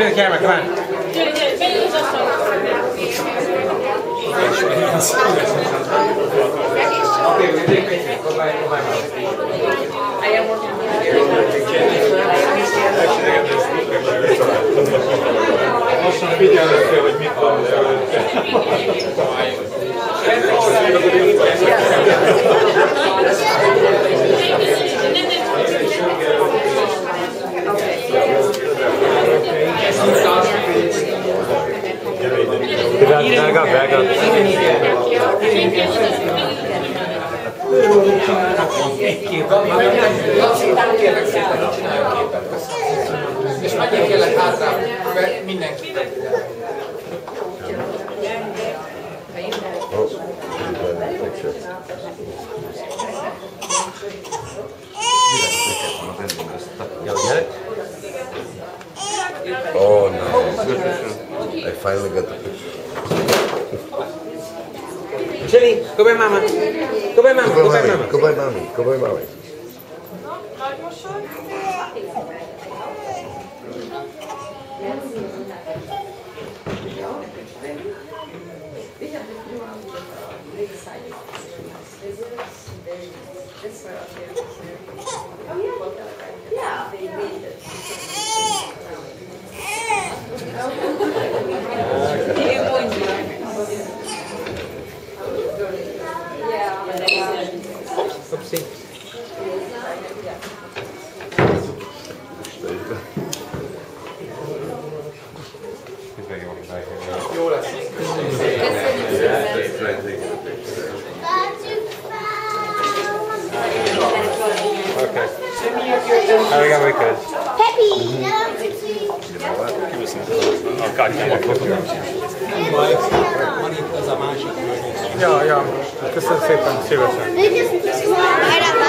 Gyere, gyermek, várj! Gyere, gyere, menjünk az asztalra! Lassan figyelni kell, hogy mit van Back up. És menjél kérlek hátra, mert mindenki. Oh, nice. I finally got the picture. Chili, go by mama. Go by mama. Go by mama. Go by mommy. Go by mommy. Oopsie. Jó lesz. Okay. How we got my kids? Peppy, Ja, köszönöm szépen, szívesen. right up